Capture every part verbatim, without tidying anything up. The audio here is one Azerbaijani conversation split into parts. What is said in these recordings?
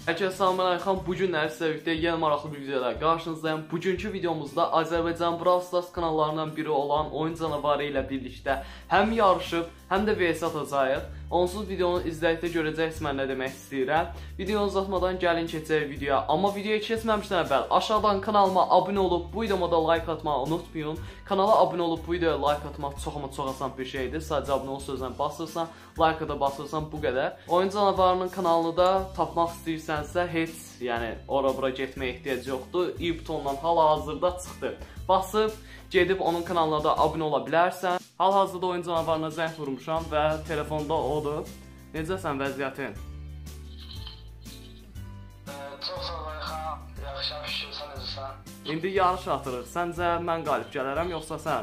Herkese selamünaleyküm. Bugün sizlerlə birlikdə yeni maraqlı bir videoda qarşınızdayım. Bugünkü videomuzda Azərbaycan Brawl Stars kanallarından biri olan Oyun Canavarı ilə birlikdə həm yarışıb, həm də V S atacağıq. Onsuz videonu izləyikdə görəcəksiniz mən nə demək istəyirəm. Videonu uzatmadan gəlin keçək videoya. Amma videoya keçməmişdən əvvəl aşağıdan kanalıma abunə olub, bu videoma da like atmağı unutmayın. Kanala abunə olub bu videoya like atmaq çox ama çox asan bir şeydir. Sadəcə abunə ol sözdən basırsan, like-a da basırsan bu qədər. Oyun Canavarının kanalını da tapmaq istəyirsənsə heç, yəni ora-bura getməyə ehtiyac yoxdur. i butonundan hal-hazırda çıxdı. Basıb gedib onun kanalına da abunə ola bilərsən. Hal-hazırda Oyun Canavarına zəng vurmuşam və telefonda odur. Necəsən vəziyyətin? Çox sağ ol Ayxan, yaxşıyam, şükür, sən necəsən? İndi yarış atırıq. Səncə mən qalib gələrəm yoxsa sən?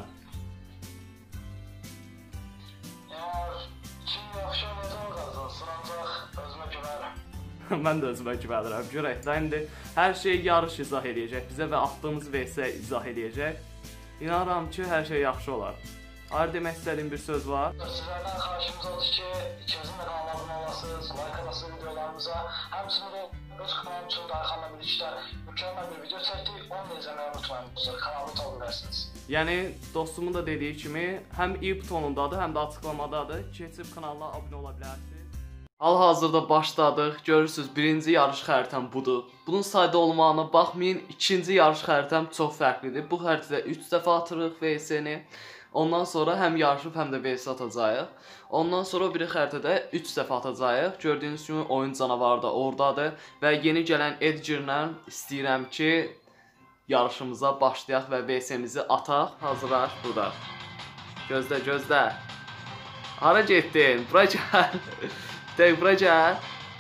Kim yaxşı oynayacaq qazansın, ancaq özümə güvənirəm. Mən də özümə güvənirəm. Görək də indi hər şeyi yarış izah eləyəcək bizə və atdığımız V S izah eləyəcək. İnanıram ki, hər şey yaxşı olar. Ayrı demək istədiyim bir söz var. Sizlərdən xahişimiz odur ki, ikimizin də kanalına abunə olasınız, like alasınız videolarımıza. Həmçinin də öz kanalım üçün də Ayxanla birlikdə mükəmməl bir video çəkdik. Onu da izləməyi unutmayın, kanalımı tapa bilərsiniz. Yəni dostumun da dediyi kimi, həm i butonundadır, həm də açıqlamadadır. Keçib kanalına abunə ola bilərsiniz. Hal-hazırda başladıq. Görürsünüz, birinci yarış xəritəm budur. Bunun sayda olmağına baxmayın, ikinci yarış xəritəm çox fərqlidir. Bu xəritədə üç dəfə atırıq V S-ni. Ondan sonra həm yarışıb, həm də V S atacağıq. Ondan sonra biri xəritədə üç dəfə atacağıq. Gördüyünüz kimi Oyun Canavarı da oradadır. Və yeni gələn Edgar'la istəyirəm ki, yarışımıza başlayaq və V S-mizi ataq. Hazırlaş burada. Gözlə, gözlə. Hara getdin? Bura gəl. Deyək, bura gəl.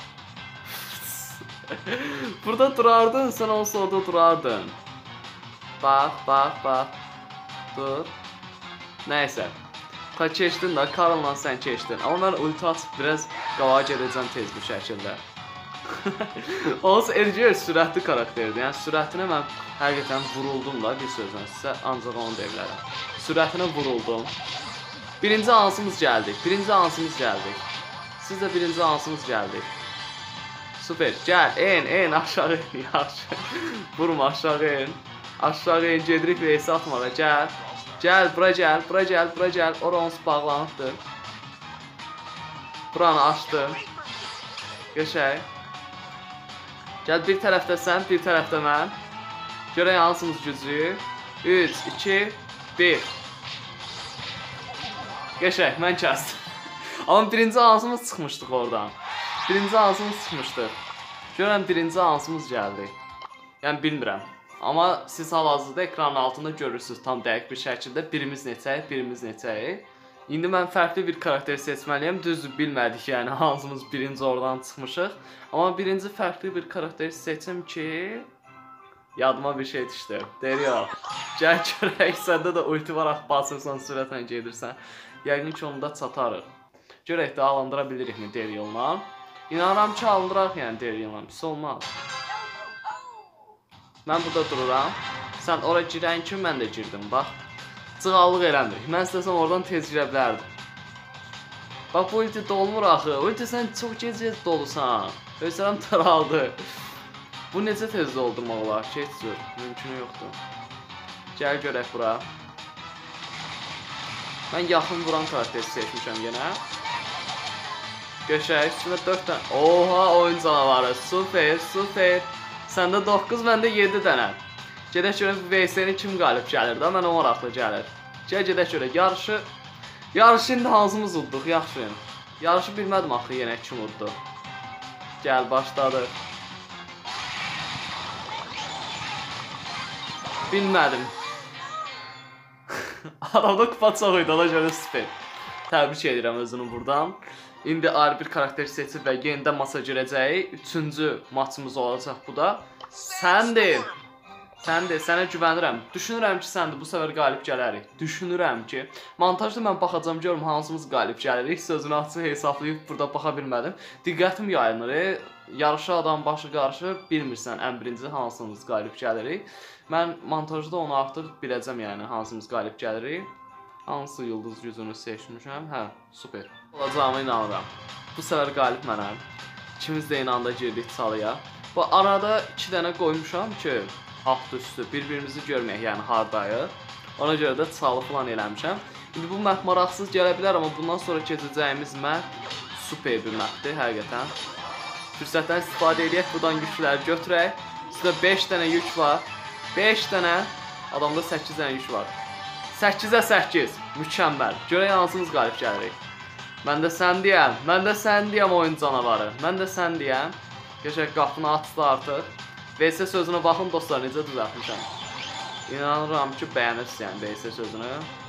Burada durardın, sən olsa orada durardın. Bax, bax, bax. Dur. Nəysə. Ta keçdin də, Karl'la sən keçdin. Amma mən ulti açıb biraz qavağa gedəcəm tez bir şəkildə. Olsa Edgar sürətli karakterdir. Yəni sürətinə mən həqiqətən vuruldum da bir sözlə sizə, ancaq onu deyə bilərəm. Sürətinə vuruldum. Birinci ansımız gəldik. Birinci ansımız gəldik. Siz də birinci ansımız gəldik. Super. Gəl, en, en aşağı in. Yaxşı. Vurma aşağı in. Aşağı in, gedirik V S atmağa. Gəl. Gəl, bura gəl, bura gəl, bura gəl. Ora onsuz bağlanıbdır. Buranı açdım. Geçək. Gəl, bir tərəfdə sən, bir tərəfdə mən. Görək hansımız güclüyük. üç, iki, bir. Geçək, mən kəsdim. Amma birinci hansımız çıxmışdıq oradan. Birinci hansımız çıxmışdıq. Görən birinci hansımız gəldi. Yəni bilmirəm. Amma siz hal-hazırda ekranın altında görürsünüz tam dəqiq bir şəkildə birimiz neçəyik, birimiz neçəyik. İndi mən fərqli bir karakter seçməliyəm. Düzdür, bilmədik yəni hansımız birinci oradan çıxmışıq. Amma birinci fərqli bir karakter seçim ki, yadıma bir şey düşdü. Deyir yox. Gəl görək, səndə də ulti var, basırsan, sürətlə gedirsən. Yəqin ki, onu da çatarıq. Görək də alındıra bilirikmi Daryl'la. İnanıram ki, alındıraq yəni Daryl'la. Pis olmaz. Mən burada dururam. Sən ora girən kimi mən də girdim, bax. Cığallıq eləmir. Mən istəsəm oradan tez girə bilərdim. Bax, bu ulti dolmur axı. Ulti sən çox gec-gec dolusan. Özlərəm taraldı. Bu necə tez doldurmaq olar? Keçsür. Mümkünü yoxdur. Gəl görək bura. Mən yaxın vuran karakteri seçmişəm yenə. Göşək, üstünə dörd dənə. Oha, Oyun Canavarı. Super, super. Səndə doqquz, məndə yeddi dənə. Gedək görək V S-ni kim qalib gəlir də, mən o maraqlı gəlir. Gəl gedək görək, yarışı... Yarışı indi hansımız udduq, yaxşı. Yarışı bilmədim axı yenə kim uddu. Gəl, başladıq. Bilmədim. Adamda kupa çox idi, ona görə süper. Təbrik edirəm özünü buradan. İndi ayrı bir karakter seçib və yenidən masa girəcəyik. Üçüncü maçımız olacaq bu da. Səndir. Səndir, sənə güvənirəm. Düşünürəm ki, səndir, bu səfər qalib gələrik. Düşünürəm ki, montajda mən baxacam, görüm hansımız qalib gəlirik. Sözünü açıq hesablayıb burada baxa bilmədim. Diqqətim yayınır. Yarışa adam başı qarşı bilmirsən ən birinci hansımız qalib gəlirik. Mən montajda onu artıq biləcəm, yəni hansımız qalib gəlirik. Hansı yıldız gücünü seçmişəm? Hə, super. Olacağıma inanıram. Bu səfər qalib mənəm. İkimiz də inanda girdik çalıya. Bu arada iki dənə qoymuşam ki, alt üstü bir-birimizi görməyək, yəni hardayıq. Ona görə də çalı falan eləmişəm. İndi bu map maraqsız gələ bilər, amma bundan sonra keçəcəyimiz map super bir mapdir, həqiqətən. Fürsətdən istifadə edək, buradan yükləri götürək. Sizdə beş dənə yük var. beş dənə, adamda səkkiz dənə yük var. səkkizə səkkiz, mükəmməl. Görək hansımız qalib gəlirik. Mən də sən deyəm, mən də sən deyəm oyun canavarı. Mən də sən deyəm. Geçək qapını açdı artıq. V S sözünə baxın dostlar, necə düzəltmişəm. İnanıram ki, bəyənirsiniz yəni V S sözünü.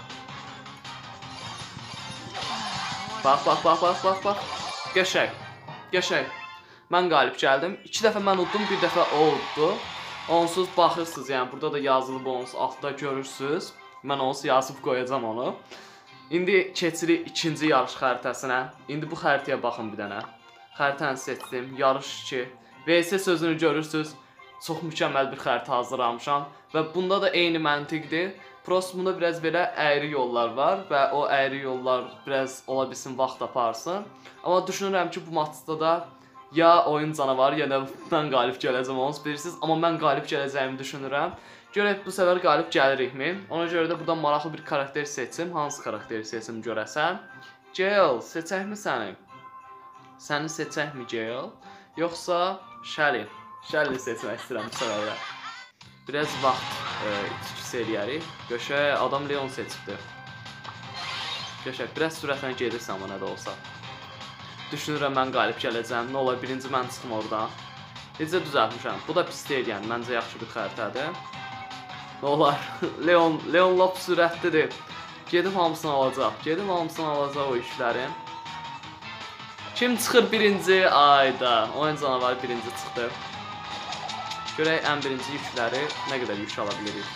Bax, bax, bax, bax, bax, bax. Geçək, geçək. Mən qalib gəldim. İki dəfə mən uddum, bir dəfə o uddu. Onsuz baxırsınız, yəni burada da yazılıb onsuz altda görürsünüz. Mən onsuz yazıb qoyacam onu. İndi keçirik ikinci yarış xəritəsinə. İndi bu xəritəyə baxın bir dənə. Xəritəni seçdim, yarış iki. V S sözünü görürsünüz. Çox mükəmməl bir xəritə hazırlamışam. Və bunda da eyni məntiqdir. Prost bunda biraz belə əyri yollar var və o əyri yollar biraz ola bilsin vaxt aparsın. Amma düşünürəm ki, bu maçda da ya oyun canavarı, ya da mən qalib gələcəm, onu bilirsiniz. Amma mən qalib gələcəyimi düşünürəm. Görək bu səfər qalib gəlirikmi? Ona görə də buradan maraqlı bir karakter seçim. Hansı karakteri seçim görəsən? Gale, seçəkmi səni? Səni seçəkmi Gale? Yoxsa Shelly? Shelly seçmək istəyirəm bu səfərdə. Biraz vaxt itkisi eləyərik. Göşək, adam Leon seçibdir. Göşək, biraz sürətlə gedirsən amma nə də olsa. Düşünürəm mən qalib gələcəm. Nə olar, birinci mən çıxım oradan. Necə düzəltmişəm. Bu da pis deyil yəni. Məncə yaxşı bir xəritədir. Nə olar, Leon, Leon lap sürətlidir. Gedib hamısını alacaq. Gedib hamısını alacaq o işlərin. Kim çıxır birinci? Ayda. Oyun canavarı birinci çıxdı. Görək ən birinci yükləri nə qədər yük ala bilirik.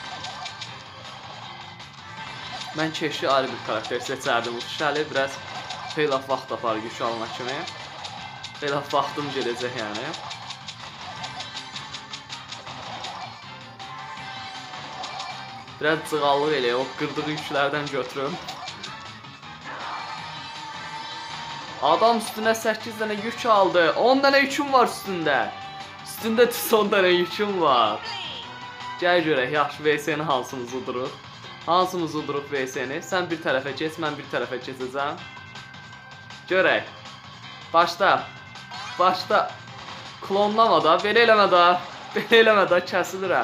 Mən keşi ayrı bir karakter seçərdim. Bu Shelly biraz xeyli vaxt tapar yük alana kimi. Xeyli vaxtım gedəcək yəni. Biraz cığallıq eləyək, o qırdığı yüklərdən götürüm. Adam üstünə səkkiz dənə yük aldı. on dənə yüküm var üstündə. Üstündə on dənə yüküm var. Gəl görək, yaxşı V S-ni hansımız uduruq. Hansımız uduruq V S-ni. Sən bir tərəfə keç, mən bir tərəfə keçəcəm. Görək. Başda. Başda. Klonlama da, belə eləmə da. Belə eləmə da, kəsilirəm.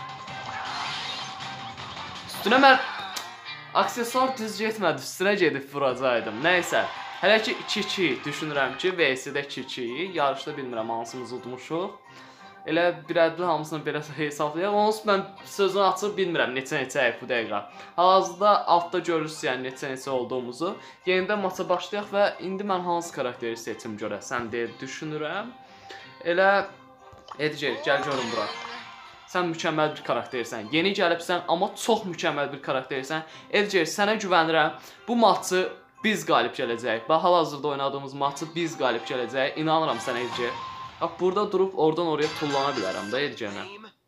Üstünə mən aksesuar düz getmədi, üstünə gedib vuracaqdım. Nəysə, hələ ki iki iki düşünürəm ki, V S-də iki iki, yarışda bilmirəm hansımız udmuşuq. Elə birədli hamısını belə hesablayaq. Onsuz mən sözünü açıb bilmirəm neçə-neçəyik bu dəqiqə. Hal-hazırda altda görürsünüz yəni neçə-neçə olduğumuzu. Yenidən maça başlayaq və indi mən hansı karakteri seçim görəsən deyə düşünürəm. Elə Edgar, gəl görün bura. Sən mükəmməl bir karaktersən. Yeni gəlibsən, amma çox mükəmməl bir karaktersən. Edgar, sənə güvənirəm. Bu maçı biz qalib gələcəyik. Bax, hal-hazırda oynadığımız maçı biz qalib gələcəyik. İnanıram sənə Edgar. Bax, burada durub oradan oraya tullana bilərəm da Edgar'la.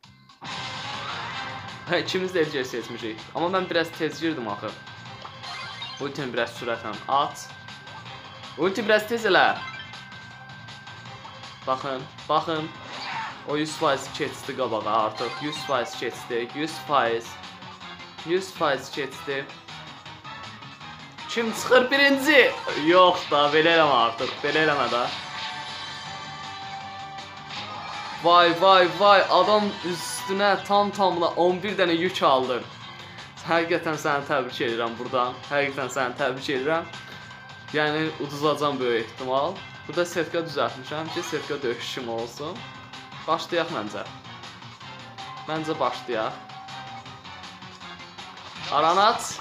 Hə, ikimiz də Edgar seçmişik. Amma mən biraz tez girdim axı. Ultimi biraz sürətlə at. Ulti biraz tez elə. Baxın, baxın. O yüz faiz keçdi qabağa artıq. yüz faiz keçdi. yüz faiz. yüz faiz keçdi. Kim çıxır birinci? Yox da, belə eləmə artıq. Belə eləmə da. Vay vay vay, adam üstünə tam tamına on bir dənə yük aldı. Həqiqətən səni təbrik edirəm buradan. Həqiqətən səni təbrik edirəm. Yəni uduzacam böyük ehtimal. Burada setka düzəltmişəm ki, setka döyüşüm olsun. Başlayaq məncə. Məncə başlayaq. Aranat.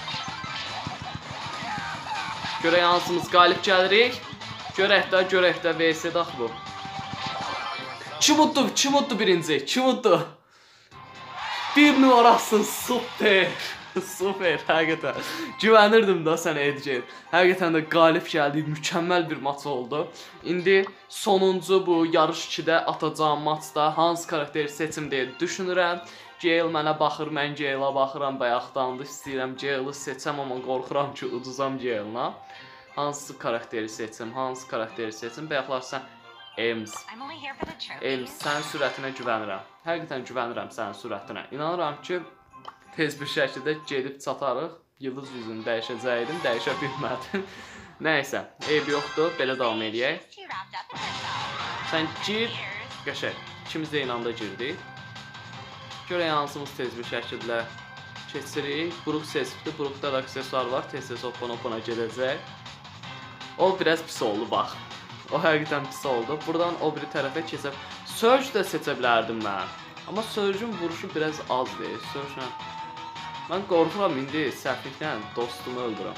Görək hansımız qalib gəlirik. Görək də, görək də V S-də axı bu. Kim uddu? Kim uddu birinci? Kim uddu? Bir numarasın, super. Super, həqiqətən. Güvənirdim da sənə Edgar. Həqiqətən də qalib gəldik, mükəmməl bir maç oldu. İndi sonuncu bu yarış ikidə atacağım maçda hansı karakteri seçim deyə düşünürəm. Gale mənə baxır, mən Gale'a baxıram bayaqdandır. İstəyirəm Gale'ı seçəm, amma qorxuram ki, uduzam Gale'la. Hansı karakteri seçim, hansı karakteri seçim. Bayaqlar sən Ems. Ems, sənin sürətinə güvənirəm. Həqiqətən güvənirəm sənin sürətinə. İnanıram ki, tez bir şəkildə gedib çatarıq. Yıldız yüzünü dəyişəcəydim, dəyişə bilmədim. Nəysə, eyb yoxdur, belə davam edək. Sən gir, qəşəng. İkimiz də inanda girdik. Görək hansımız tez bir şəkildə keçirik. Buruq sesifdir, buruqda da aksesuar var. Tez-tez hopana-hopana gedəcək. O biraz pis oldu, bax. O həqiqətən pis oldu. Buradan o biri tərəfə keçib. Surge də seçə bilərdim mən. Amma Surge'un vuruşu biraz azdır. Surge'la mən qorxuram indi səhvliklə dostumu öldürəm.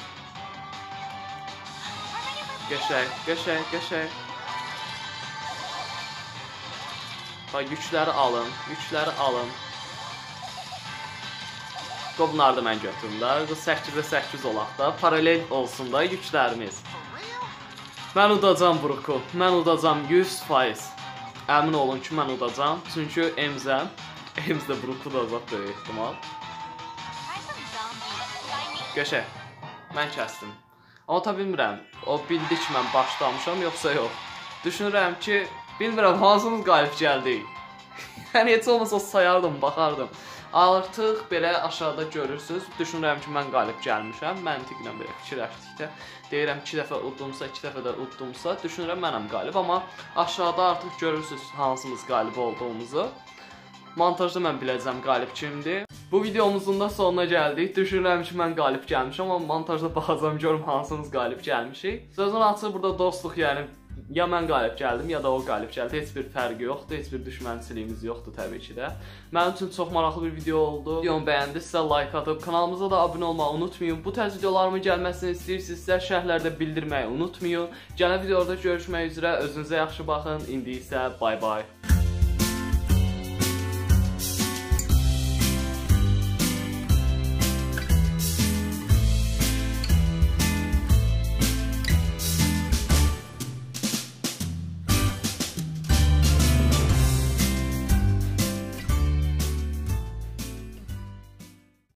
Qəşəng, qəşəng, qəşəng. Bax, yükləri alın, yükləri alın. Bunları da mən götürüm da. səkkiz səkkiz olaq da. Paralel olsun da yüklərimiz. Mən udacam Brook'u. Mən udacam yüz faiz. Əmin olun ki, mən udacam. Çünki Emzəm. Ems də Brook'u da azad böyük ehtimal. Qəşəng. Mən kəsdim. Amma ta bilmirəm, o bildi ki, mən başlamışam, yoxsa yox. Düşünürəm ki, bilmirəm, hansımız qalib gəldik. Yəni, heç olmasa sayardım, baxardım. Artıq belə aşağıda görürsünüz. Düşünürəm ki, mən qalib gəlmişəm. Məntiqlə belə fikirləşdikdə. Deyirəm, iki dəfə uddumsa, iki dəfə də uddumsa, düşünürəm mənəm qalib. Amma aşağıda artıq görürsünüz hansımız qalib olduğumuzu. Montajda mən biləcəm qalib kimdir. Bu videomuzun da sonuna gəldik. Düşünürəm ki, mən qalib gəlmişəm, amma montajda baxacam, görüm hansımız qalib gəlmişik. Sözün açıq burada dostluq, yəni ya mən qalib gəldim, ya da o qalib gəldi. Heç bir fərqi yoxdur, heç bir düşmənçiliyimiz yoxdur təbii ki də. Mənim üçün çox maraqlı bir video oldu. Videomu bəyəndisə like atıb, kanalımıza da abunə olmağı unutmayın. Bu tərz videolarımın gəlməsini istəyirsinizsə şərhlərdə bildirməyi unutmayın. Gələn videoda görüşmək üzrə, özünüzə yaxşı baxın. İndi isə bay bay.